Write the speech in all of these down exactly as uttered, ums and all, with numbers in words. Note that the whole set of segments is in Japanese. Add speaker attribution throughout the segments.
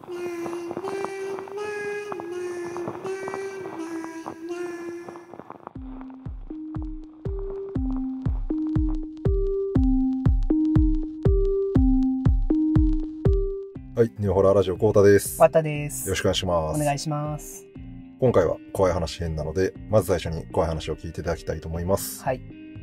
Speaker 1: はい、ネオホラーラジオコウタです。
Speaker 2: わたです。
Speaker 1: よろしくお願いします。
Speaker 2: お願いします。
Speaker 1: 今回は怖い話編なので、まず最初に怖い話を聞いていただきたいと思います。
Speaker 2: はい。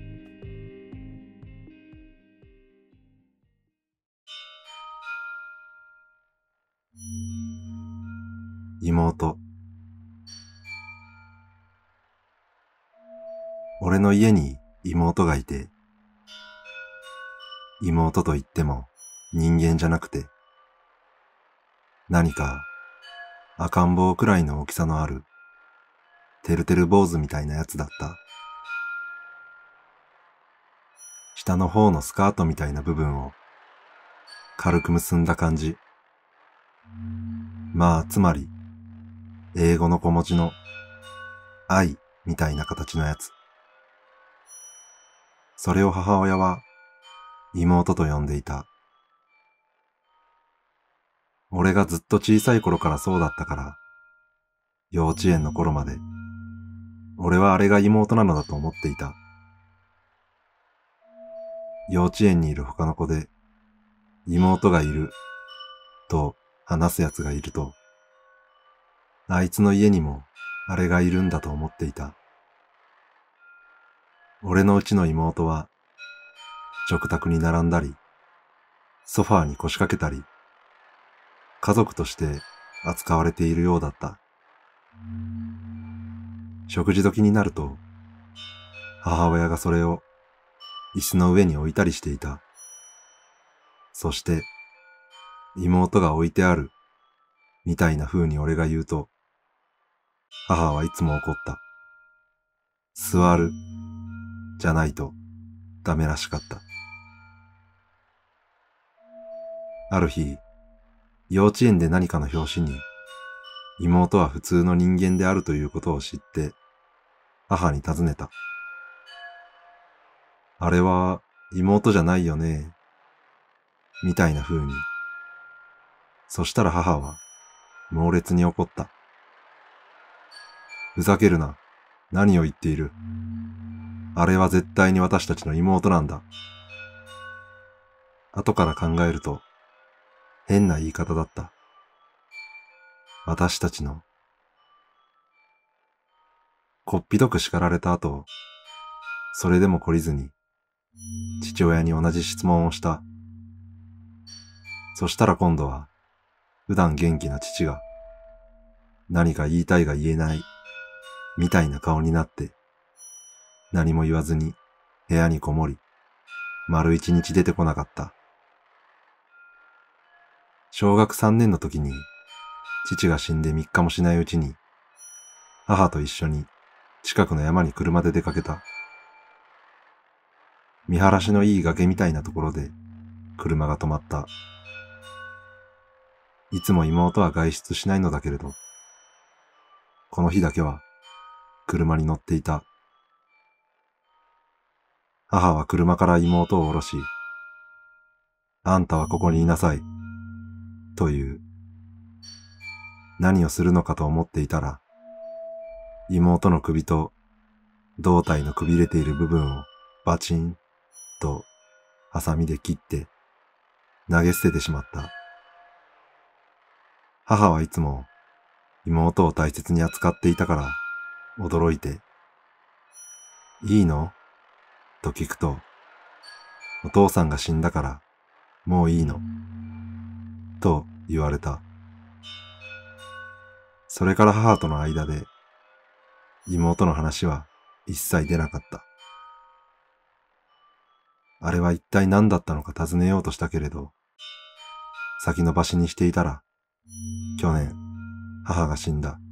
Speaker 3: 妹。俺の家に妹がいて、妹と言っても人間じゃなくて、何か赤ん坊くらいの大きさのあるてるてる坊主みたいなやつだった。下の方のスカートみたいな部分を軽く結んだ感じ。まあつまり英語の小文字の愛みたいな形のやつ。それを母親は妹と呼んでいた。俺がずっと小さい頃からそうだったから、幼稚園の頃まで、俺はあれが妹なのだと思っていた。幼稚園にいる他の子で、妹がいる、と話す奴がいると、あいつの家にもあれがいるんだと思っていた。俺のうちの妹は、食卓に並んだり、ソファーに腰掛けたり、家族として扱われているようだった。食事時になると、母親がそれを椅子の上に置いたりしていた。そして、妹が置いてある、みたいな風に俺が言うと、母はいつも怒った。座る、じゃないとダメらしかった。ある日、幼稚園で何かの表紙に、妹は普通の人間であるということを知って、母に尋ねた。あれは妹じゃないよね、みたいな風に。そしたら母は猛烈に怒った。ふざけるな、何を言っている。あれは絶対に私たちの妹なんだ。後から考えると、変な言い方だった。私たちの。こっぴどく叱られた後、それでも懲りずに、父親に同じ質問をした。そしたら今度は、普段元気な父が、何か言いたいが言えない、みたいな顔になって、何も言わずに部屋にこもり、丸一日出てこなかった。小学三年の時に、父が死んで三日もしないうちに、母と一緒に近くの山に車で出かけた。見晴らしのいい崖みたいなところで車が止まった。いつも妹は外出しないのだけれど、この日だけは車に乗っていた。母は車から妹を降ろし、あんたはここにいなさい、という。何をするのかと思っていたら、妹の首と胴体のくびれている部分をバチンとハサミで切って投げ捨ててしまった。母はいつも妹を大切に扱っていたから驚いて、いいの？と聞くと、お父さんが死んだからもういいの、と言われた。それから母との間で妹の話は一切出なかった。あれは一体何だったのか尋ねようとしたけれど、先延ばしにしていたら、去年母が死んだ。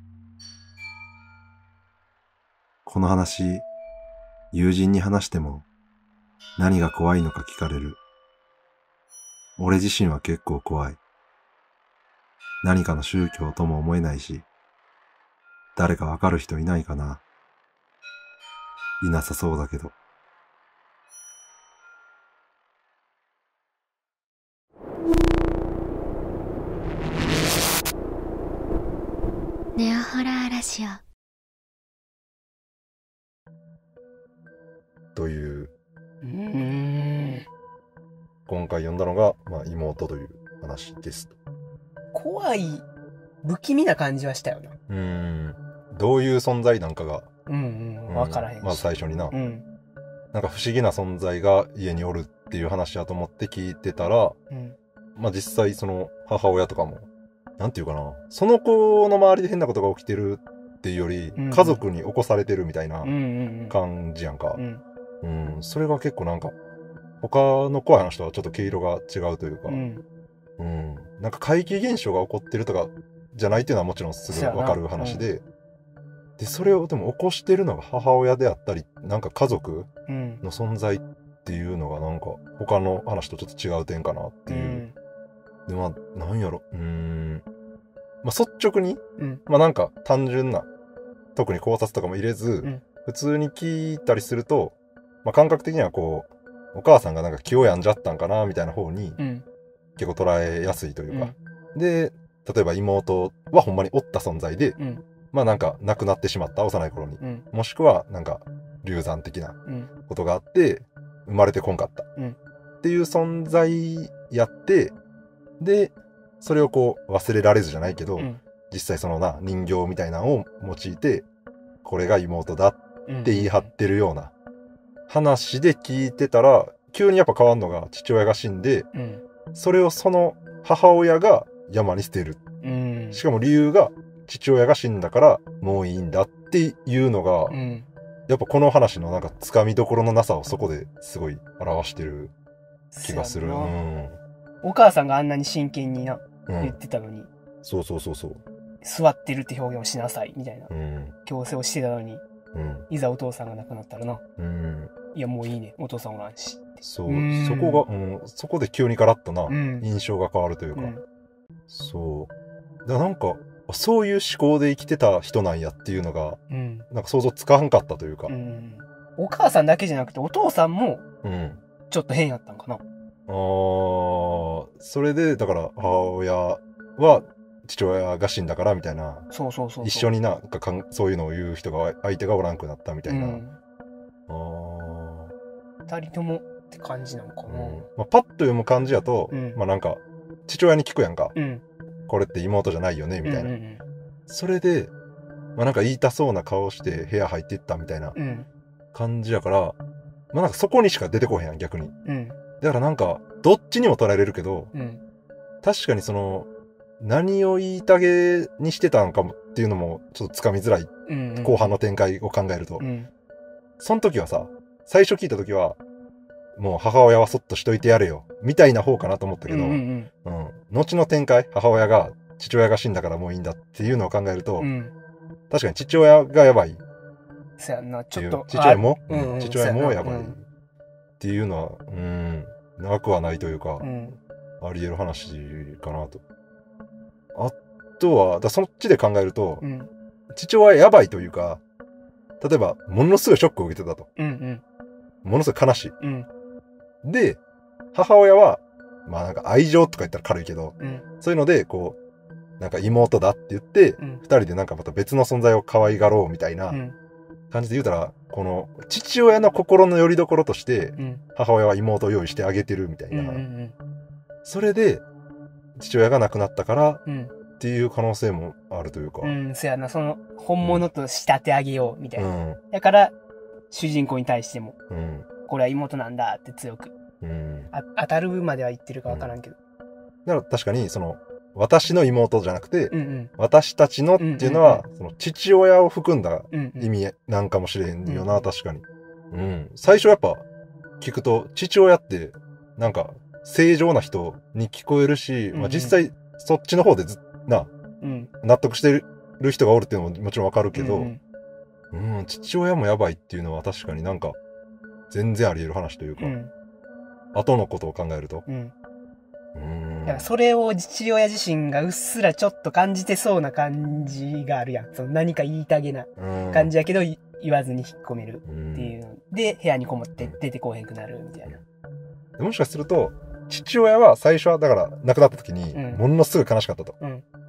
Speaker 3: この話、友人に話しても何が怖いのか聞かれる。俺自身は結構怖い。何かの宗教とも思えないし、誰かわかる人いないかな。いなさそうだけど。
Speaker 2: ネオホラーラジオ。
Speaker 1: という、
Speaker 4: うーん。
Speaker 1: 今回読んだのが、まあ、妹という話ですと。
Speaker 4: 怖い、不気味な感じはしたよな。
Speaker 1: うーん。どういう存在なんかが、
Speaker 4: うんうん、
Speaker 1: うん
Speaker 4: わからへんし。
Speaker 1: まず最初にな、
Speaker 4: うん。
Speaker 1: なんか不思議な存在が家におるっていう話だと思って聞いてたら、
Speaker 4: うん。
Speaker 1: まあ実際その母親とかも、なんていうかな、その子の周りで変なことが起きてるっていうより、
Speaker 4: うんうん
Speaker 1: 家族に起こされてるみたいな
Speaker 4: うんうんうん。
Speaker 1: 感じやんか。
Speaker 4: うん。
Speaker 1: うん、それが結構なんか、他の怖い話とはちょっと毛色が違うというか、
Speaker 4: う
Speaker 1: うん、
Speaker 4: ん。
Speaker 1: なんか怪奇現象が起こってるとかじゃないっていうのはもちろんすぐわかる話で、で、それをでも起こしてるのが母親であったり、なんか家族
Speaker 4: うん。
Speaker 1: の存在っていうのがなんか他の話とちょっと違う点かなっていう。
Speaker 4: うん。
Speaker 1: で、まあ、なんやろ、うーん。まあ、率直に、
Speaker 4: うん。
Speaker 1: まあなんか単純な、特に考察とかも入れず、
Speaker 4: ん
Speaker 1: 普通に聞いたりすると、まあ感覚的にはこう、お母さんがなんか気を病んじゃったんかな、みたいな方に
Speaker 4: うん。
Speaker 1: 結構捉えやすいというか。で、例えば妹はほんまにおった存在で、
Speaker 4: うん。
Speaker 1: まあなんか亡くなってしまった幼い頃に。
Speaker 4: うん。
Speaker 1: もしくはなんか流産的な
Speaker 4: うん。
Speaker 1: ことがあって、生まれてこんかった。
Speaker 4: うん
Speaker 1: っていう存在やって、で、それをこう忘れられずじゃないけど、
Speaker 4: うん
Speaker 1: 実際そのな人形みたいなのを用いて、これが妹だって言い張ってるような話で聞いてたら、急にやっぱ変わんのが父親が死んで、
Speaker 4: うん。
Speaker 1: それをその母親が山に捨てる。
Speaker 4: うん。
Speaker 1: しかも理由が父親が死んだからもういいんだっていうのが、
Speaker 4: うん。
Speaker 1: やっぱこの話のなんかつかみどころのなさをそこですごい表してる気がする。う
Speaker 4: そうやな。
Speaker 1: ん。
Speaker 4: お母さんがあんなに真剣にな、
Speaker 1: う
Speaker 4: 言っ
Speaker 1: ん。
Speaker 4: てたのに、
Speaker 1: そうそうそうそう。
Speaker 4: 座ってるって表現をしなさい、みたいな
Speaker 1: うん。
Speaker 4: 強制をしてたのに、
Speaker 1: うん。
Speaker 4: いざお父さんが亡くなったらな、
Speaker 1: うん。
Speaker 4: いやもういいね、お父さんおらんし。
Speaker 1: そう
Speaker 4: うーん
Speaker 1: そこが、うん、そこで急にガラッとな、
Speaker 4: うん
Speaker 1: 印象が変わるというか、
Speaker 4: うん。
Speaker 1: そうだからなんかそういう思考で生きてた人なんやっていうのが
Speaker 4: うん。
Speaker 1: なんか想像つかんかったというか、
Speaker 4: うん。お母さんだけじゃなくてお父さんも
Speaker 1: うん、
Speaker 4: ちょっと変やったんかな。
Speaker 1: あーそれでだから母親は父親が死んだからみたいな、
Speaker 4: そうそうそうそう。
Speaker 1: 一緒になんかかんそういうのを言う人が相手がおらんくなったみたいな、
Speaker 4: うん。
Speaker 1: あー
Speaker 4: 二人ともって感じなのかな。
Speaker 1: うんまあ、パッと読む感じやと、
Speaker 4: うん
Speaker 1: まあなんか父親に聞くやんか、
Speaker 4: うん。
Speaker 1: これって妹じゃないよねみたいな、
Speaker 4: うんうん
Speaker 1: それで、まあなんか言いたそうな顔して部屋入っていったみたいな
Speaker 4: うん。うん。
Speaker 1: 感じやから、まあなんかそこにしか出てこへんやん、逆に。
Speaker 4: うん。
Speaker 1: だからなんか、どっちにも捉えれるけど、
Speaker 4: うん。
Speaker 1: 確かにその、何を言いたげにしてたのかもっていうのもちょっとつかみづらい、
Speaker 4: うん。
Speaker 1: 後半の展開を考えると。
Speaker 4: うん。
Speaker 1: その時はさ、最初聞いた時は、もう母親はそっとしといてやれよ、みたいな方かなと思ったけど、
Speaker 4: うんう
Speaker 1: うん
Speaker 4: ん
Speaker 1: 後の展開、母親が、父親が死んだからもういいんだっていうのを考えると、
Speaker 4: うん。うん。
Speaker 1: 確かに父親がやばいっ
Speaker 4: そやんな、ち
Speaker 1: ていう
Speaker 4: ょっと。
Speaker 1: 父親も、
Speaker 4: あうんうん
Speaker 1: 父親もやばいっ
Speaker 4: そうやな
Speaker 1: ていうのは、うん、なくはないというか、
Speaker 4: うん。
Speaker 1: あり得る話かなと。あとは、だそっちで考えると、
Speaker 4: うん。
Speaker 1: 父親やばいというか、例えば、ものすごいショックを受けてたと。
Speaker 4: うんうん。
Speaker 1: ものすごい悲しい。
Speaker 4: うん。
Speaker 1: で、母親は、まあなんか愛情とか言ったら軽いけど、
Speaker 4: うん。
Speaker 1: そういうので、こう、なんか妹だって言って、
Speaker 4: うん
Speaker 1: 二人でなんかまた別の存在を可愛がろうみたいな
Speaker 4: うん。
Speaker 1: 感じで言うたら、この父親の心の拠り所として、
Speaker 4: うん。
Speaker 1: 母親は妹を用意してあげてるみたい
Speaker 4: うん。う
Speaker 1: な。
Speaker 4: ん。
Speaker 1: それで、父親が亡くなったから
Speaker 4: うん。
Speaker 1: っていう可能性もあるというか。
Speaker 4: うん。そやな、その、本物と仕立て上げよう、みたいうな。
Speaker 1: ん。
Speaker 4: だから、主人公に対しても、
Speaker 1: うん。
Speaker 4: これは妹なんだって強く。
Speaker 1: うん。
Speaker 4: あ当たるまでは言ってるかわからんけど。
Speaker 1: だから確かに、その、私の妹じゃなくて、
Speaker 4: うんうん。
Speaker 1: 私たちのっていうのは、その父親を含んだ
Speaker 4: うんうん。
Speaker 1: 意味なんかもしれんよな、
Speaker 4: うん
Speaker 1: 確かに。うん。最初やっぱ、聞くと、父親って、なんか、正常な人に聞こえるし、
Speaker 4: うんうん
Speaker 1: まあ実際、そっちの方でずな、
Speaker 4: うん。
Speaker 1: 納得してる人がおるっていうのももちろんわかるけど、
Speaker 4: うん
Speaker 1: うん、父親もやばいっていうのは確かになんか、全然あり得る話というか、
Speaker 4: うん。
Speaker 1: 後のことを考えると。
Speaker 4: うん。
Speaker 1: うん。
Speaker 4: だからそれを父親自身がうっすらちょっと感じてそうな感じがあるやん。その何か言いたげな
Speaker 1: うん
Speaker 4: 感じやけど、い言わずに引っ込める
Speaker 1: うん
Speaker 4: っていうので、部屋にこもって出てこへんくなるみたいな。
Speaker 1: もしかすると、父親は最初はだから亡くなった時に、
Speaker 4: うん
Speaker 1: ものすごい悲しかったと。
Speaker 4: うん。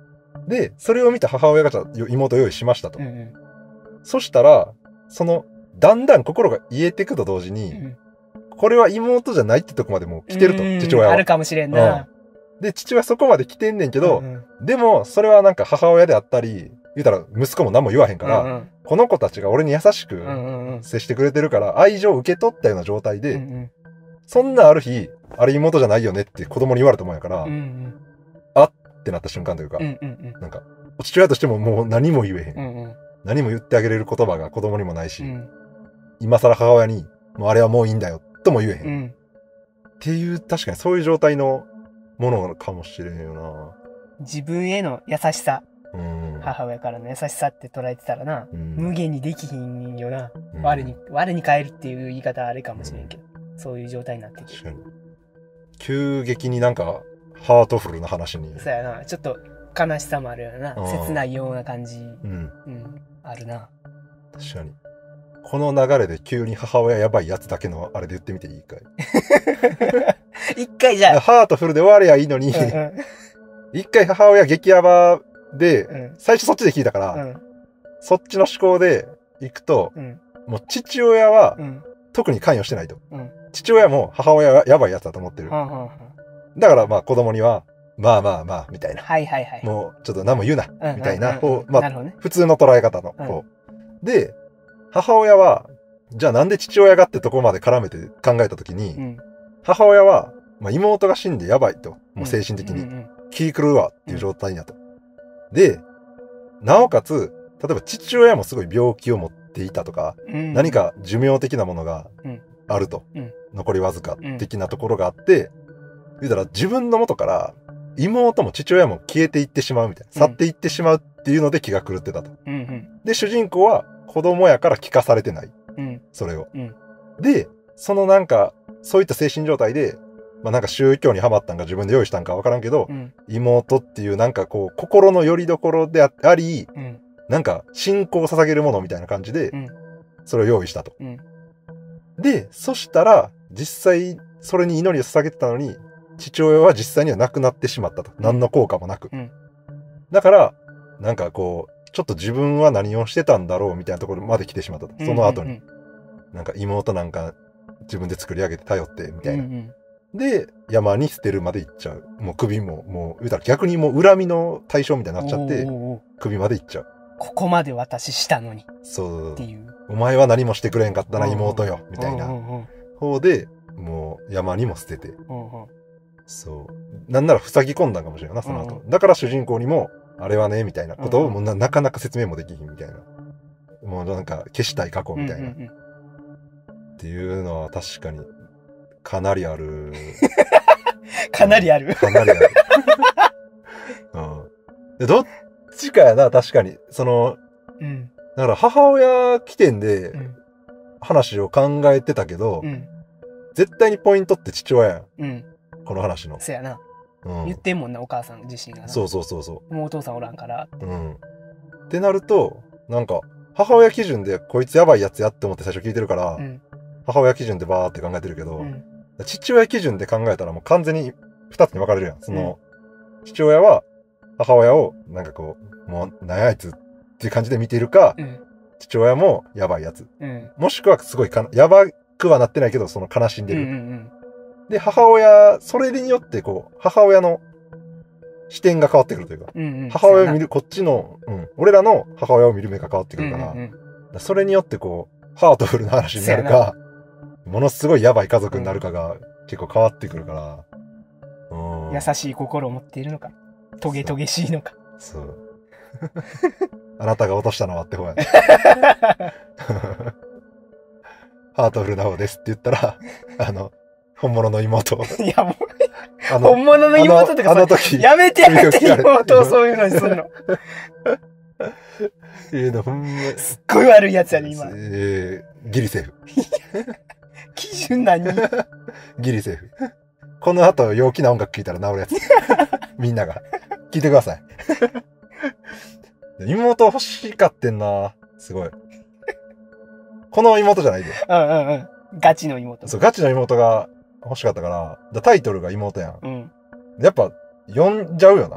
Speaker 1: で、それを見た母親がじゃあ妹を用意しましたと。
Speaker 4: うんうん
Speaker 1: そしたら、その、だんだん心が癒えていくと同時に、
Speaker 4: うん
Speaker 1: これは妹じゃないってとこまでもう来てると、
Speaker 4: うん
Speaker 1: 父親は。
Speaker 4: あるかもしれんな。
Speaker 1: で、父親そこまで来てんねんけど、
Speaker 4: うんうん
Speaker 1: でも、それはなんか母親であったり、言うたら息子も何も言わへんから、
Speaker 4: うんうん
Speaker 1: この子たちが俺に優しく
Speaker 4: うんうんうん
Speaker 1: 接してくれてるから、愛情を受け取ったような状態で、
Speaker 4: うんうん
Speaker 1: そんなある日、あれ妹じゃないよねって子供に言われたもんやから、
Speaker 4: うんう
Speaker 1: っ
Speaker 4: ん
Speaker 1: てなった瞬間というか、
Speaker 4: うんうん
Speaker 1: なんか、父親としてももう何も言えへん。
Speaker 4: うんうん
Speaker 1: 何も言ってあげれる言葉が子供にもないし、
Speaker 4: うん
Speaker 1: 今更母親に、もうあれはもういいんだよ、とも言えへん。っ
Speaker 4: うん
Speaker 1: ていう、確かにそういう状態のものかもしれんよ
Speaker 4: 自分への優しさ、
Speaker 1: な。うん。
Speaker 4: 母親からの優しさって捉えてたらな、
Speaker 1: うん
Speaker 4: 無限にできひんよな。
Speaker 1: うん
Speaker 4: 我に、我に変えるっていう言い方はあれかもしれんけど、そういう状態になってて。
Speaker 1: 確かに。急激になんか、ハートフルな話に。
Speaker 4: そうやな。ちょっと悲しさもあるよな。
Speaker 1: うん
Speaker 4: 切ないような感じ。
Speaker 1: うん。
Speaker 4: うん。あるな。
Speaker 1: 確かに。この流れで急に母親やばいやつだけのあれで言ってみていいかい。
Speaker 4: 一回じゃあ。
Speaker 1: ハートフルで終わりゃいいのに、
Speaker 4: うん
Speaker 1: 一回母親激ヤバで、
Speaker 4: うん
Speaker 1: 最初そっちで聞いたから、
Speaker 4: うん
Speaker 1: そっちの思考で行くと、
Speaker 4: うん
Speaker 1: もう父親は
Speaker 4: うん
Speaker 1: 特に関与してないと。
Speaker 4: うん
Speaker 1: 父親も母親はやばいやつだと思ってる。
Speaker 4: はんはんはん
Speaker 1: だからまあ子供には、まあまあまあ、みたいな。
Speaker 4: はいはいはい。
Speaker 1: もうちょっと何も言うな、
Speaker 4: うん
Speaker 1: みたいな、
Speaker 4: うんうん
Speaker 1: こう、まあ
Speaker 4: なるほどね。
Speaker 1: 普通の捉え方の方。で、母親は、じゃあなんで父親がってとこまで絡めて考えたときに、
Speaker 4: うん。
Speaker 1: 母親は、まあ、妹が死んでやばいと。もう精神的に。
Speaker 4: うんうん
Speaker 1: 気狂うわっていう状態になった。で、なおかつ、例えば父親もすごい病気を持っていたとか、
Speaker 4: うん
Speaker 1: 何か寿命的なものが
Speaker 4: うん
Speaker 1: あると。
Speaker 4: うん
Speaker 1: 残りわずか的なところがあって、言うたら自分の元から妹も父親も消えていってしまうみたいな。
Speaker 4: うん
Speaker 1: 去っていってしまうっていうので気が狂ってたと。
Speaker 4: うんうん
Speaker 1: で、主人公は子供やから聞かされてない。
Speaker 4: うん
Speaker 1: それを。
Speaker 4: うん
Speaker 1: で、そのなんか、そういった精神状態で、まあなんか宗教にハマったんか自分で用意したんかわからんけど、
Speaker 4: うん
Speaker 1: 妹っていうなんかこう、心の拠り所であり、
Speaker 4: うん
Speaker 1: なんか信仰を捧げるものみたいな感じで
Speaker 4: う、ん
Speaker 1: それを用意したと。
Speaker 4: うん
Speaker 1: で、そしたら、実際、それに祈りを捧げてたのに、父親は実際には亡くなってしまったと。何の効果もなく。
Speaker 4: うん
Speaker 1: だから、なんかこう、ちょっと自分は何をしてたんだろうみたいなところまで来てしまったと。その後に。なんか妹なんか自分で作り上げて頼って、みたいな。
Speaker 4: うんうん
Speaker 1: で、山に捨てるまで行っちゃう。もう首も、もう、言うたら逆にもう恨みの対象みたいになっちゃって、
Speaker 4: おーおーおー
Speaker 1: 首まで行っちゃう。
Speaker 4: ここまで私したのに
Speaker 1: そう
Speaker 4: って。いう。
Speaker 1: お前は何もしてくれんかったな、妹よ。みたいな
Speaker 4: うんうんうん
Speaker 1: 方で、もう山にも捨てて。
Speaker 4: うんうん
Speaker 1: そう。なんなら塞ぎ込んだんかもしれないな、その後。だから主人公にも、あれはね、みたいなことをもうななかなか説明もできひんみたいな。もうなんか消したい過去みたいな。
Speaker 4: うんうんうん
Speaker 1: っていうのは確かに、かなりある。
Speaker 4: かなりある。
Speaker 1: かなりある。うん。で、どっちかやな、確かに。その、
Speaker 4: うん
Speaker 1: だから母親起点で
Speaker 4: うん
Speaker 1: 話を考えてたけど、
Speaker 4: うん
Speaker 1: 絶対にポイントって父親やん。
Speaker 4: うん。
Speaker 1: この話の。
Speaker 4: そやな。
Speaker 1: うん
Speaker 4: 言ってんもんな、お母さん自身がな。
Speaker 1: そうそうそうそ
Speaker 4: もうお父さんおらんから。
Speaker 1: う。うん。ってなると、なんか、母親基準でこいつやばいやつやって思って最初聞いてるから、
Speaker 4: うん
Speaker 1: 母親基準でバーって考えてるけど、
Speaker 4: うん
Speaker 1: 父親基準で考えたらもう完全に二つに分かれるやん。その、父親は母親をなんかこう、もう何やあいつっていう感じで見ているか、
Speaker 4: うん
Speaker 1: 父親もやばいやつ。
Speaker 4: うん
Speaker 1: もしくはすごいかな、やばくはなってないけど、その悲しんで
Speaker 4: うんう
Speaker 1: る。
Speaker 4: ん
Speaker 1: で、母親、それによってこう、母親の視点が変わってくるというか、
Speaker 4: うんうん
Speaker 1: 母親を見る、こっちの、うん、俺らの母親を見る目が変わってくるから、
Speaker 4: うんうん
Speaker 1: だからそれによってこう、ハートフルな話になる
Speaker 4: そうや
Speaker 1: か、ものすごいやばい家族になるかが結構変わってくるから、うん。
Speaker 4: 優しい心を持っているのか、トゲトゲしいのか。
Speaker 1: そう。あなたが落としたのはって方やね。ハートフルな方ですって言ったら、あの、本物の妹。
Speaker 4: いやもう、
Speaker 1: あの、
Speaker 4: 本物の妹とか
Speaker 1: あのあの時、
Speaker 4: やめてやめて
Speaker 1: 首を切られ
Speaker 4: 妹をそういうのにするの。
Speaker 1: ええの、ほんま、
Speaker 4: すっごい悪いやつやね、今。
Speaker 1: えー、ギリセーフ。
Speaker 4: 基準何
Speaker 1: ギリセーフ。この後、陽気な音楽聴いたら治るやつ。みんなが。聞いてください。妹欲しかってんな。すごい。この妹じゃないで。
Speaker 4: うんうんうん。ガチの妹。
Speaker 1: そう、ガチの妹が欲しかったから、だタイトルが妹やん。
Speaker 4: うん。
Speaker 1: やっぱ、呼んじゃうよな。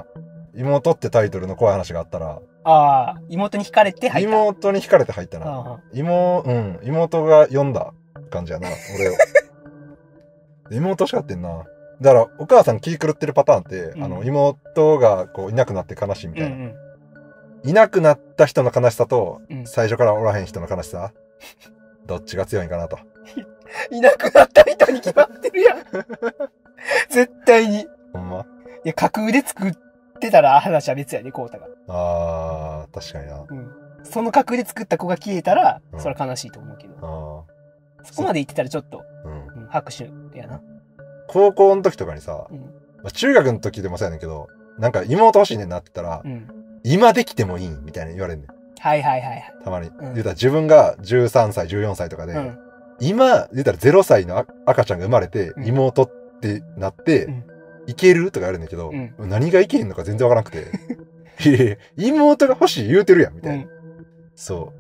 Speaker 1: 妹ってタイトルの怖い話があったら、
Speaker 4: ああ、妹に惹かれて入った。
Speaker 1: 妹に惹かれて入ったな。
Speaker 4: ああ
Speaker 1: 妹、うん、妹が読んだ感じやな、俺を。妹欲しかってんな。だから、お母さん気狂ってるパターンって、うん、あの、妹がこういなくなって悲しいみたいな。うんうん、いなくなった人の悲しさと、うん、最初からおらへん人の悲しさ、どっちが強いんかなと。
Speaker 4: いなくなった人に決まってるやん。絶対に。
Speaker 1: ほんま？
Speaker 4: いや、架空で作ってたら話は別やで、コウタが。
Speaker 1: あー、確かにな。
Speaker 4: うん。その架空で作った子が消えたら、うん、それは悲しいと思うけど。あそこまで言ってたらちょっと、うんうん、拍手やな。
Speaker 1: 高校の時とかにさ、うんまあ、中学の時でもそうやねんけど、なんか妹欲しいねんなって言ったら、うん、今できてもいいみたいな言われんねん。
Speaker 4: はいはいはいはい。
Speaker 1: たまに。うん、言うたら自分がじゅうさんさい、じゅうよんさいとかで、うん、今、言うたらゼロさいの赤ちゃんが生まれて、うん、妹ってなって、うん、いけるとか言われるんだけど、うん、何がいけへんのか全然わからなくて、いやいや妹が欲しい言うてるやん、みたいな。うん、そう。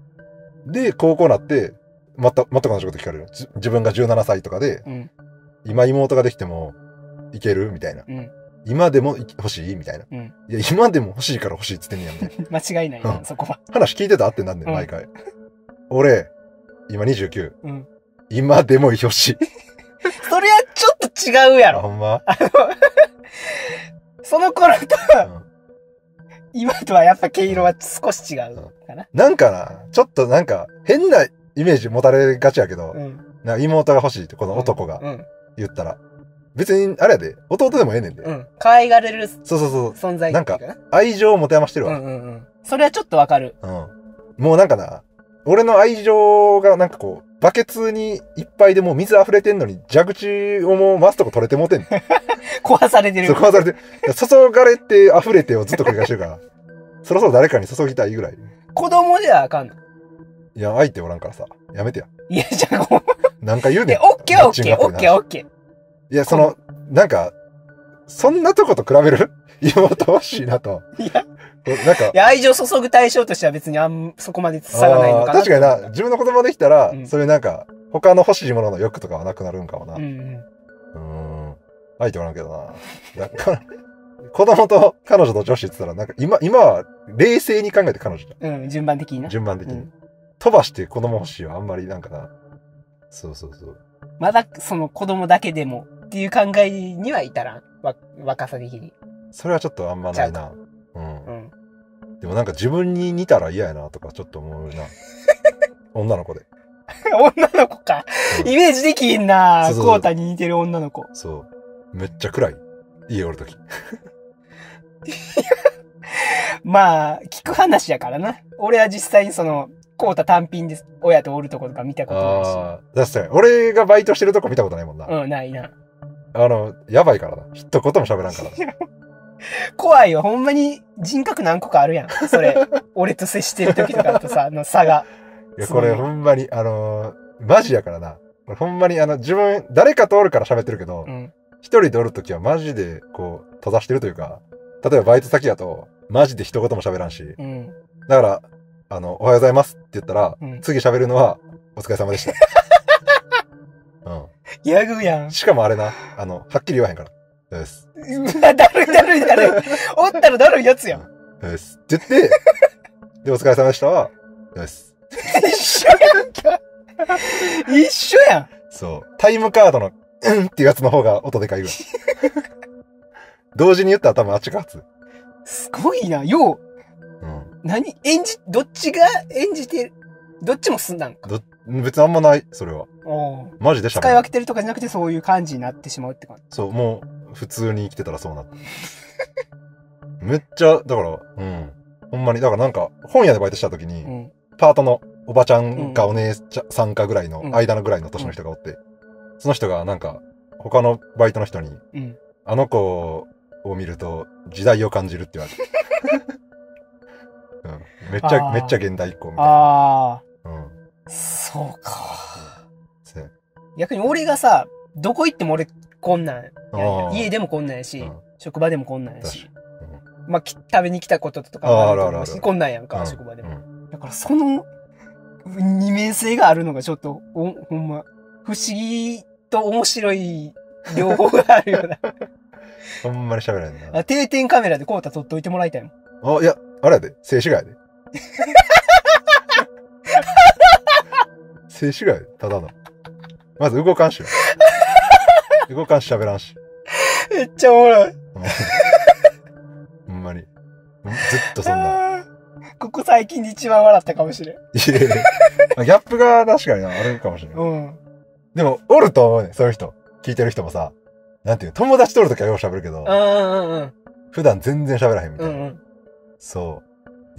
Speaker 1: で、高校になって、また、また同じこと聞かれる。自分がじゅうななさいとかで、うん、今妹ができてもいけるみたいな。うん、今でも欲しいみたいな、うん。いや、今でも欲しいから欲しいっつってんねやん、みたい
Speaker 4: な。間違いないな、うん、そこは。
Speaker 1: 話聞いてたってなんねん、毎回。うん、俺、今にじゅうきゅう。うん、今でも欲しい。
Speaker 4: それはちょっと違うやろ。
Speaker 1: あ、ほんま？
Speaker 4: あの、その頃と、うん今とはやっぱ毛色は少し違うかな、
Speaker 1: うん。なんかな、ちょっとなんか変なイメージ持たれがちやけど、うん、なんか妹が欲しいってこの男が言ったら、うんうん、別にあれやで、弟でもええねんで。
Speaker 4: うん。可愛がれる
Speaker 1: そうそうそう
Speaker 4: 存在
Speaker 1: なんか愛情を持て余してるわ。
Speaker 4: うんうんうん。それはちょっとわかる。
Speaker 1: うん。もうなんかな、俺の愛情がなんかこう、バケツにいっぱいでもう水溢れてんのに、蛇口をもう回すとこ取れてもうてんの。
Speaker 4: 壊されてる。
Speaker 1: そう、壊されてる。注がれて溢れてをずっと繰り返してるから。そろそろ誰かに注ぎたいぐらい。
Speaker 4: 子供ではあかんの。
Speaker 1: いや、相手おらんからさ。やめてや。
Speaker 4: いや、じゃあもう。
Speaker 1: なんか言うねん。
Speaker 4: え、オッケーオッケーオッケーオッケ
Speaker 1: ー。いや、その、なんか、そんなとこと比べる妹欲しいなと。
Speaker 4: いや。
Speaker 1: なんか。
Speaker 4: いや、愛情注ぐ対象としては別にあん、そこまで差がないのかな。
Speaker 1: 確かにな、自分の子供できたら、うん、そういうなんか、他の欲しいものの欲とかはなくなるんかもな。うん、うん。うん。相手おらんけどな。だから子供と彼女と女子って言ったら、なんか今、今は冷静に考えて彼女じゃ
Speaker 4: ん。うん、順番的にな。
Speaker 1: 順番的に。うん、飛ばして子供欲しいはあんまりなんかな。そうそうそう。
Speaker 4: まだその子供だけでもっていう考えには至らん。わ、若さ的に。
Speaker 1: それはちょっとあんまないな。うん。うん。でもなんか自分に似たら嫌やなとかちょっと思うな。女の子で。
Speaker 4: 女の子か。うん、イメージできんな。そうそうそうコータに似てる女の子。
Speaker 1: そう。めっちゃ暗い。家おるとき。
Speaker 4: まあ、聞く話やからな。俺は実際にその、コータ単品で親とおるとことか見たことないし。あ
Speaker 1: あ、確かに。俺がバイトしてるとこ見たことないもんな。
Speaker 4: うん、ないな。
Speaker 1: あの、やばいからな。一言も喋らんからな。
Speaker 4: 怖いよ。ほんまに人格何個かあるやん。それ。俺と接してる時とかとさ、の差が。
Speaker 1: いや、これほんまに、あのー、マジやからな。これほんまに、あの、自分、誰かとおるから喋ってるけど、うん一人でおるときはマジでこう閉ざしてるというか、例えばバイト先だとマジで一言も喋らんし、うん、だからあのおはようございますって言ったら、うん、次喋るのはお疲れ様でした。うん。
Speaker 4: ヤグやん。
Speaker 1: しかもあれな、あのはっきり言わへんから。です。
Speaker 4: うわだるいだるいだるい。おったらだるいやつやん。
Speaker 1: うん、ですって言って、でお疲れ様でしたはです。
Speaker 4: 一緒やんか。一緒やん。
Speaker 1: そうタイムカードのうんっていうやつの方が音でかいぐらい。同時に言ったら多分あっちが勝
Speaker 4: つ。すごいな、よう。うん。何演じ、どっちが演じてるどっちも済んだんか。
Speaker 1: ど、別にあんまない、それは。おマジで喋る。
Speaker 4: 使い分けてるとかじゃなくてそういう感じになってしまうって感じ。
Speaker 1: そう、もう、普通に生きてたらそうなった。めっちゃ、だから、うん。ほんまに、だからなんか、本屋でバイトした時に、うん、パートのおばちゃんかお姉さんかぐらいの、間のぐらいの年の人がおって、うんうんその人がなんか他のバイトの人に、うん、あの子を見ると時代を感じるって言われて、うん、めっちゃめっちゃ現代っ子みたいな。ああ、うん、
Speaker 4: そうか、うん。逆に俺がさどこ行っても俺こんなん家でもこんなんやし、うん、職場でもこんなんやし、うん、まあ食べに来たこととかもあると思うしこんなんやんか、うん、職場でも、うん、だからその二面性があるのがちょっとおほんま不思議と面白い両方があるような。
Speaker 1: ほんまに喋らへんな。
Speaker 4: あ、定点カメラでコータ撮っといてもらいたいもん。
Speaker 1: あ、いや、あれやで。静止画やで。静止画やで。ただの。まず動かんしよ。動かんし喋らんし。
Speaker 4: めっちゃおもろい。
Speaker 1: ほんまに。ずっとそんな。
Speaker 4: ここ最近で一番笑ったかもしれん。い
Speaker 1: やいやギャップが確かにな、あるかもしれない。うん。でも、おると思うね、そういう人。聞いてる人もさ、なんていう、友達とおるときはよう喋るけど、うんうんうん。普段全然喋らへんみたいな。うんうん。そう。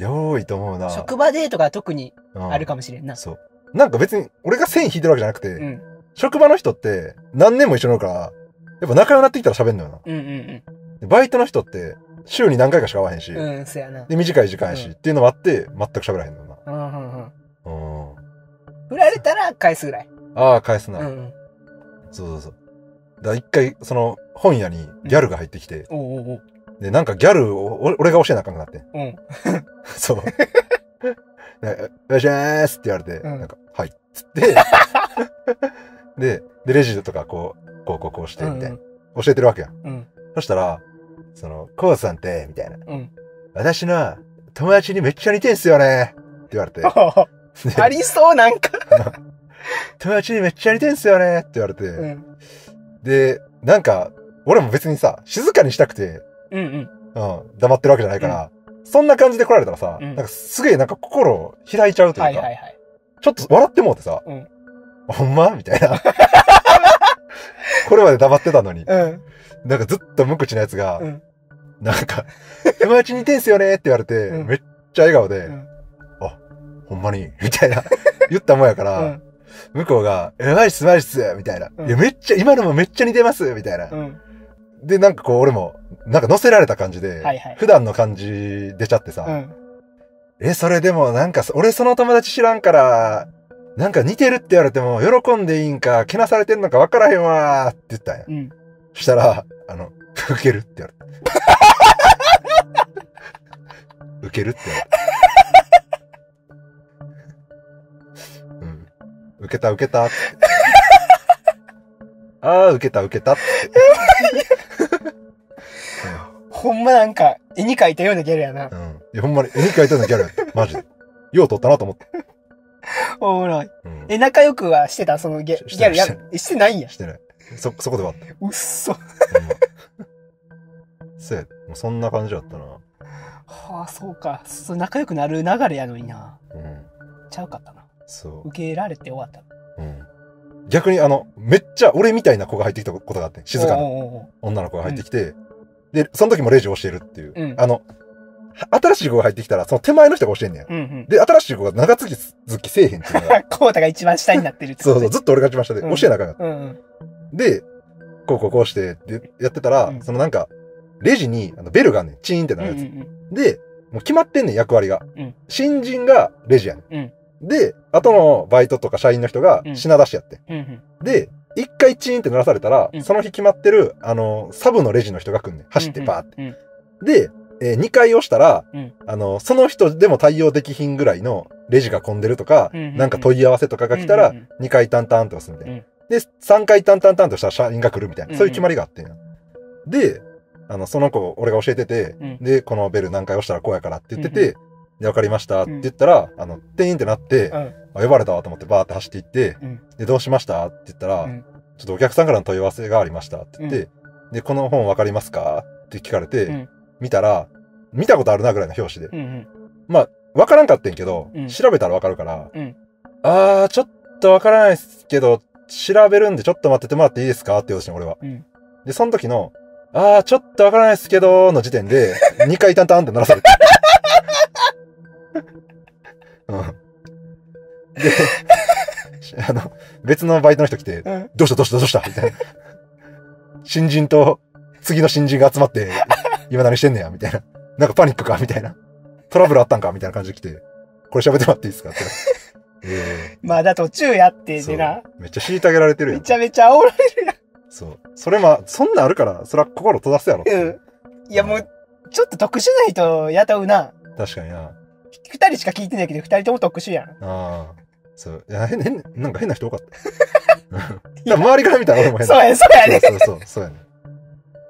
Speaker 1: よーいと思うな。
Speaker 4: 職場でとか特にあるかもしれんな。うん、そう。
Speaker 1: なんか別に、俺が線引いてるわけじゃなくて、うん、職場の人って何年も一緒におるから、やっぱ仲良くなってきたら喋んのよな。うんうんうん。バイトの人って、週に何回かしか会わへんし、うん、そうやな。で、短い時間やし、うん、っていうのもあって、全く喋らへんのな。うんうんうん。うん。
Speaker 4: 振られたら返すぐらい。
Speaker 1: ああ、返すな。うん、うん。そうそうそう。だから一回、その、本屋にギャルが入ってきて、うん、おうおうおうで、なんかギャルを、俺が教えなあかんくなって。うん。そう。お願いしますって言われて、うん、なんか、はい。つって、で、で、レジとかこう、こうこうこうして、みたいな、うんうん。教えてるわけや。うん。そしたら、その、コウさんって、みたいな。うん。私の友達にめっちゃ似てんすよね。って言われて。
Speaker 4: ありそうなんか。
Speaker 1: 友達にめっちゃ似てんすよね。って言われて。うん。で、なんか、俺も別にさ、静かにしたくて、うんうん。うん。黙ってるわけじゃないから、うん、そんな感じで来られたらさ、うん、なんかすげえなんか心開いちゃうというか、はいはいはい、ちょっと笑ってもうてさ、うん、ほんまみたいな。これまで黙ってたのに、うん、なんかずっと無口なやつが、うん、なんか、友達似てんすよねって言われて、うん、めっちゃ笑顔で、うん、あ、ほんまにみたいな言ったもんやから、うん、向こうが、え、マジっすマジっすみたいな、うん。いや、めっちゃ、今のもめっちゃ似てますみたいな。うん、で、なんかこう俺も、なんか乗せられた感じで、はいはい、普段の感じ出ちゃってさ、うん、え、それでもなんか、俺その友達知らんから、なんか似てるって言われても、喜んでいいんか、けなされてんのか分からへんわーって言ったんや。うん、そしたら、あの、受けるって言われて。受けるって言われて。うん。受けた受けたって。あー、受けた受けたって。
Speaker 4: ほんまなんか、絵に描いたようなギャルやな。うん。
Speaker 1: いや、ほんまに絵に描いたようなギャルやった。マジで。よう撮ったなと思って。
Speaker 4: おもろい。うん、え、仲良くはしてたそのギャギャルや、してないんや。
Speaker 1: してない。そ、そこで終わった。
Speaker 4: うっそ。
Speaker 1: せや、もうそんな感じだったな。
Speaker 4: はあ、そうか。そう仲良くなる流れやのにな。うん。ちゃうかったな。そう。受けられて終わった。うん。
Speaker 1: 逆にあの、めっちゃ俺みたいな子が入ってきたことがあって、静かな女の子が入ってきて、うん、で、その時もレジを教えるっていう。うん、あの、新しい子が入ってきたら、その手前の人が教えんねん。うんうん、で、新しい子が長続きせえへんっていうのが。
Speaker 4: コータが一番下になってるって
Speaker 1: そうそう、ずっと俺が一番下で、教えなあかんかった。うんうん、で、こうこうこうして、で、やってたら、うん、そのなんか、レジにあのベルがあんねん。チーンってなるやつ。うんうんうん、で、もう決まってんねん、役割が。うん、新人がレジやねん。うん、で、後のバイトとか社員の人が品出しやって。うんうんうん、で、一回チーンって鳴らされたら、うん、その日決まってる、あの、サブのレジの人が来んねん。走ってバーって。うんうんうん、で、えー、にかい押したら、うん、あの、その人でも対応できひんぐらいのレジが混んでるとか、うんうんうん、なんか問い合わせとかが来たら、にかいタンタンと押すみたいな。うん、で、さんかいタンタンタンとしたら社員が来るみたいな。そういう決まりがあってんや。で、あの、その子、俺が教えてて、うん、で、このベル何回押したらこうやからって言ってて、うんうん、で、わかりましたって言ったら、うん、あの、店員ってなって、うん、あ呼ばれたわと思ってバーって走っていって、うん、で、どうしましたって言ったら、うん、ちょっとお客さんからの問い合わせがありましたって言って、うん、で、この本わかりますかって聞かれて、うん、見たら、見たことあるなぐらいの表紙で。うんうん、まあ、わからんかってんけど、うん、調べたらわかるから、うん、あー、ちょっとわからないですけど、調べるんでちょっと待っててもらっていいですかって言うとしてん、俺は。うん、で、その時の、あー、ちょっとわからないですけど、の時点で、にかいタンタンって鳴らされて。うん。で、あの、別のバイトの人来て、うん、どうしたどうしたどうしたみたいな。新人と、次の新人が集まって、今何してんねやみたいな。なんかパニックかみたいな。トラブルあったんかみたいな感じで来て、これ喋ってもらっていいですかって。
Speaker 4: えー、まだ途中やってでな。
Speaker 1: めっちゃ虐げられてるやん。
Speaker 4: めちゃめちゃ煽られるやん。
Speaker 1: そう。それま、そんなんあるから、それは心閉ざすやろ。
Speaker 4: うん。いやもう、ちょっと特殊な人雇うな。
Speaker 1: 確かにな。
Speaker 4: 二人しか聞いてないけど、二人とも特殊やん。あ
Speaker 1: あ。そう。いや、変、変、なんか変な人多かった。周りから見たら俺も変な。
Speaker 4: そうや、そうやね。
Speaker 1: そうそうそう、そうやね。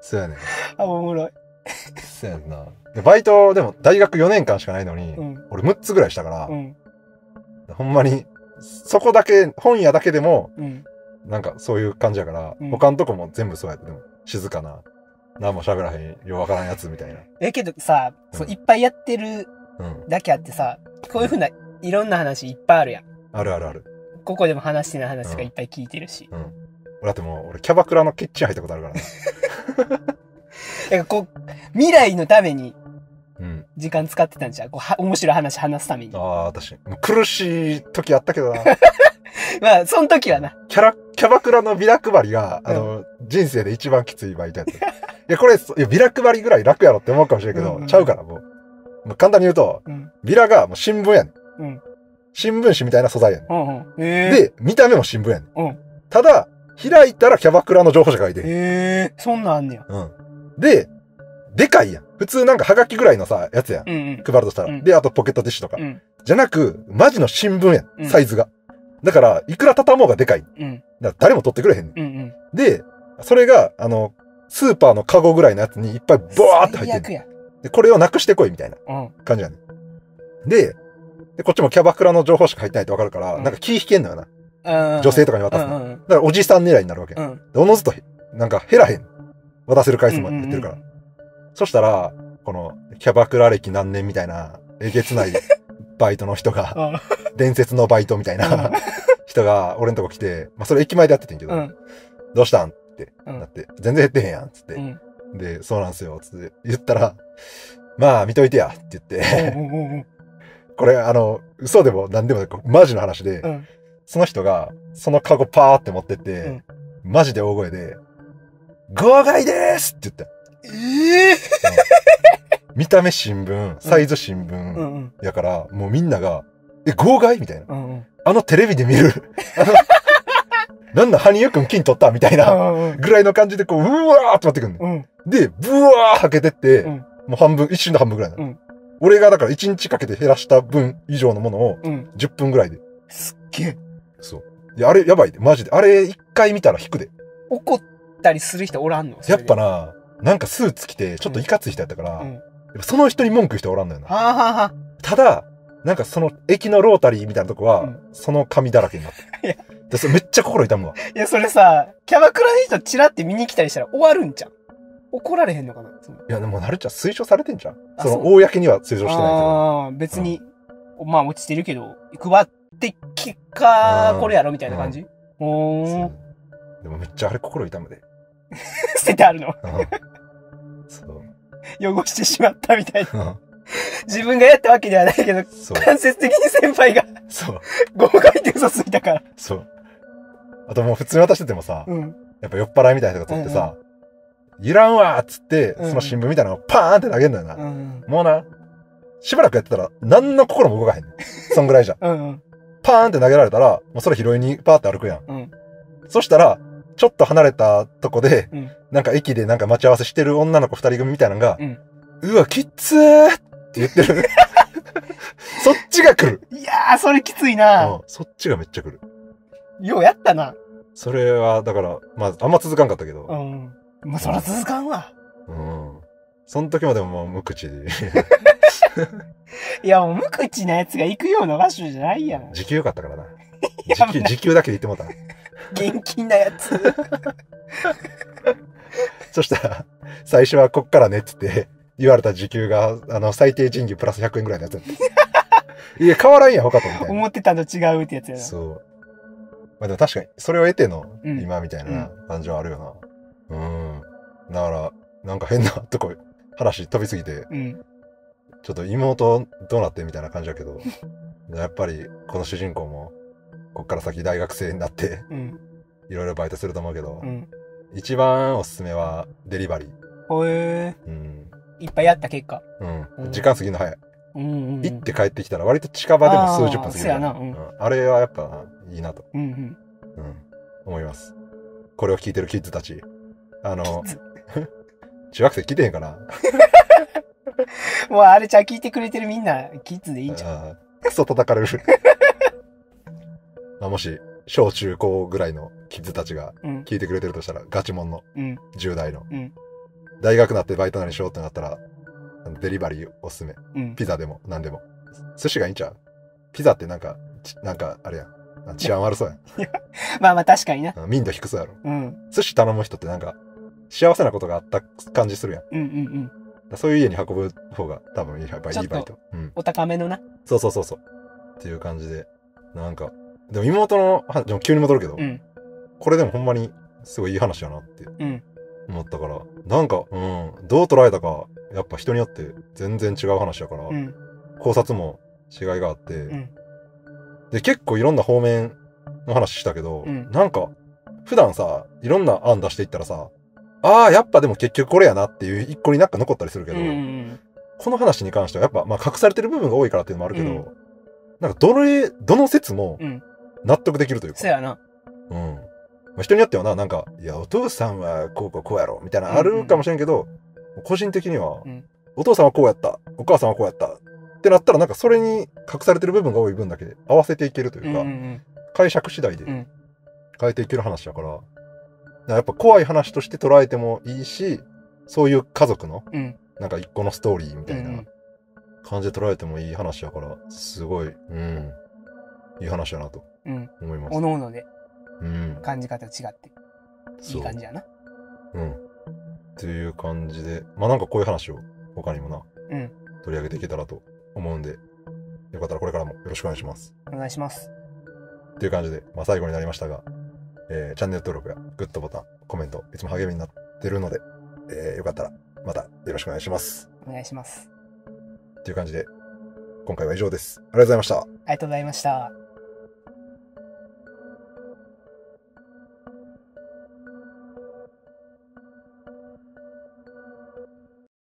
Speaker 1: そうやねん。
Speaker 4: あ、おもろい。
Speaker 1: そうやねんな。で、バイト、でも大学よねんかんしかないのに、
Speaker 4: うん、
Speaker 1: 俺むっつぐらいしたから、
Speaker 4: うん、
Speaker 1: ほんまに、そこだけ、本屋だけでも、
Speaker 4: うん、
Speaker 1: なんかそういう感じやから、
Speaker 4: うん、
Speaker 1: 他のとこも全部そうやって、でも静かな、何も喋らへん、ようわからんやつみたいな。
Speaker 4: え、けどさ、
Speaker 1: うん、
Speaker 4: そういっぱいやってるだけあってさ、こういうふうないろんな話いっぱいあるやん。
Speaker 1: あるあるある。
Speaker 4: ここでも話してない話とかいっぱい聞いてるし。
Speaker 1: うん。うん、俺だってもう、俺キャバクラのキッチン入ったことあるからね。
Speaker 4: だからこう、未来のために、
Speaker 1: うん。
Speaker 4: 時間使ってたんじゃん。こうは面白い話話すために。
Speaker 1: ああ、確かに。もう苦しい時あったけどな。
Speaker 4: まあ、その時はな。
Speaker 1: キャラ、キャバクラのビラ配りが、あの、うん、人生で一番きついバイトやった。いや、これ、いや、ビラ配りぐらい楽やろって思うかもしれんけど、うんうん、ちゃうからもう。もう簡単に言うと、うん、ビラがもう新聞やねん。うん、新聞紙みたいな素材やねん。うんうん、えー、で、見た目も新聞やねん。うん、ただ、開いたらキャバクラの情報誌書いて。
Speaker 4: へえー、そんなんあんねや。
Speaker 1: うん。で、でかいやん。普通なんかハガキぐらいのさ、やつやん。うんうん、配るとしたら、うん。で、あとポケットティッシュとか。うん、じゃなく、マジの新聞やん。うん、サイズが。だから、いくら畳もうがでかい。うん、だから誰も取ってくれへんねん。うんうん、で、それが、あの、スーパーのカゴぐらいのやつにいっぱいボワーって入ってんねん。で、これをなくしてこいみたいな感じやねん。うん、で、で、こっちもキャバクラの情報しか入ってないとわかるから、うん、なんか気引けんのよな。女性とかに渡すの。うんうん、だからおじさん狙いになるわけ。うん、でおのずと、なんか減らへん。渡せる回数も言ってるから。うんうんうん、そしたら、この、キャバクラ歴何年みたいな、えげつないバイトの人が、伝説のバイトみたいな人が、俺のとこ来て、まあそれ駅前でやっててんけど、うん、どうしたんってなって、全然減ってへんやん、つって。うん、で、そうなんすよ、つって言ったら、まあ見といてや、って言って、これあの、嘘でも何でもマジの話で、うん、その人が、そのカゴパーって持ってって、うん、マジで大声で、号外でーすって言った。ええーうん、見た目新聞、サイズ新聞、やから、もうみんなが、え、号外みたいな、うんうん。あのテレビで見る、あの、なんだ、羽生くん金取ったみたいな、ぐらいの感じでこう、うわーって待ってくんね、うん。で、ブワーはけてって、うん、もう半分、一瞬の半分ぐらいなの。うん、俺がだからいちにちかけて減らした分以上のものを、じゅっぷんぐらいで。
Speaker 4: すっげえ。
Speaker 1: そう。いや、あれ、やばいで、マジで。あれ、一回見たら引くで。
Speaker 4: 怒ったりする人おらんの？
Speaker 1: やっぱな、なんかスーツ着て、ちょっといかつい人やったから、うん、やっぱその人に文句言う人おらんのよな。はあはあ、ただ、なんかその駅のロータリーみたいなとこは、うん、その紙だらけになって。いやでそれめっちゃ心痛むわ。
Speaker 4: いや、それさ、キャバクラの人チラって見に来たりしたら終わるんじゃん。怒られへんのかな。い
Speaker 1: や、でもなるちゃん推奨されてんじゃん。その、公には推奨してないけど。
Speaker 4: ああ、別に、うん、まあ落ちてるけど、配って結果、これやろみたいな感じ、うん、おー。
Speaker 1: でもめっちゃあれ心痛むで。
Speaker 4: 捨ててあるの、うん、
Speaker 1: そう。
Speaker 4: 汚してしまったみたいな。自分がやったわけではないけど、間接的に先輩が、そう。豪快って嘘ついたから。
Speaker 1: そう。あともう普通に渡しててもさ、うん、やっぱ酔っ払いみたいな人が取ってさ、うんうん、いらんわーっつって、その新聞みたいなのをパーンって投げんだよな。うん、もうな、しばらくやってたら、何の心も動かへんねん。そんぐらいじゃん。うんうん、パーンって投げられたら、もうそれ拾いにパーって歩くやん。うん、そしたら、ちょっと離れたとこで、うん、なんか駅でなんか待ち合わせしてる女の子二人組みたいなのが、うん、うわ、きっつーって言ってる。そっちが来る。
Speaker 4: いやー、それきついな、うん。
Speaker 1: そっちがめっちゃ来る。
Speaker 4: ようやったな。
Speaker 1: それは、だから、まあ、あんま続かんかったけど。う
Speaker 4: ん。まあ、そら続かんわ。
Speaker 1: うん。その時までももう無口で。
Speaker 4: いや、もう無口なやつが行くような場所じゃないやん。
Speaker 1: 時給よかったからな。時給、時給だけで言ってもらった。
Speaker 4: 現金なやつ。
Speaker 1: そしたら、最初はこっからねって言って、言われた時給が、あの、最低賃金プラスひゃくえんぐらいのやつ。いや、変わらんやん、他とみたいな。
Speaker 4: 思ってたの違うってやつやな。
Speaker 1: そう。まあでも確かに、それを得ての、今みたいな感じはあるよな。うん。うん、だから、なんか変なとこ、話飛びすぎて、うん、ちょっと妹どうなってみたいな感じだけど、やっぱり、この主人公も、こっから先大学生になって、うん、いろいろバイトすると思うけど、うん、一番おすすめは、デリバリー。
Speaker 4: ほえー。うん。いっぱいやった結果。
Speaker 1: うん。うん、時間過ぎるの早い。うんうんうん、行って帰ってきたら割と近場でも数十分過ぎる。あ, な、うんうん、あれはやっぱいいなと、うんうんうん、思います。これを聞いてるキッズたち。あの、中学生来てへんかな
Speaker 4: もうあれちゃん聞いてくれてるみんなキッズでいいんちゃう？
Speaker 1: クソ叩かれる。まあもし、小中高ぐらいのキッズたちが聞いてくれてるとしたら、うん、ガチモンの、うん、じゅう代の、うん、 大学なってバイト何しようってなったら、デリバリーおすすめ。
Speaker 4: うん。
Speaker 1: ピザでも何でも。寿司がいいんちゃう？ピザってなんか、なんか、あれやん。治安悪そうやん。
Speaker 4: まあまあ確かにな。
Speaker 1: 民度低そうやろ。
Speaker 4: うん。
Speaker 1: 寿司頼む人ってなんか、幸せなことがあった感じするやん。
Speaker 4: うんうんうん。
Speaker 1: そういう家に運ぶ方が多分いいバイト。
Speaker 4: うん。お高めのな。
Speaker 1: そうそうそうそう。っていう感じで。なんか、でも妹の、でも急に戻るけど、うん、これでもほんまにすごいいい話やなって思ったから、うん、なんか、うん、どう捉えたか、やっぱ人によって全然違う話やから、うん、考察も違いがあって、うん、で、結構いろんな方面の話したけど、うん、なんか、普段さ、いろんな案出していったらさ、ああ、やっぱでも結局これやなっていう一個になんか残ったりするけど、うんうん、この話に関してはやっぱ、まあ隠されてる部分が多いからっていうのもあるけど、うん、なんかどれ、どの説も納得できるというか。
Speaker 4: そうやな。
Speaker 1: うん。まあ、人によってはな、なんか、いや、お父さんはこうこうこうやろ、みたいなのあるかもしれんけど、うんうん、個人的には、うん、お父さんはこうやった、お母さんはこうやった、ってなったらなんかそれに隠されてる部分が多い分だけで合わせていけるというか、うんうん、解釈次第で変えていける話だから、だからやっぱ怖い話として捉えてもいいし、そういう家族の、なんか一個のストーリーみたいな感じで捉えてもいい話だから、すごい、うん、いい話だなと思います。
Speaker 4: おのおので、感じ方違って、いい感じやな。
Speaker 1: うん。っていう感じで、まあなんかこういう話を他にもな、うん、取り上げていけたらと思うんで、よかったらこれからもよろしくお願いします。
Speaker 4: お願いします。
Speaker 1: っていう感じで、まあ最後になりましたが、えー、チャンネル登録やグッドボタン、コメント、いつも励みになってるので、えー、よかったらまたよろしくお願いします。
Speaker 4: お願いします。
Speaker 1: っていう感じで、今回は以上です。ありがとうございました。あ
Speaker 4: りがとうございました。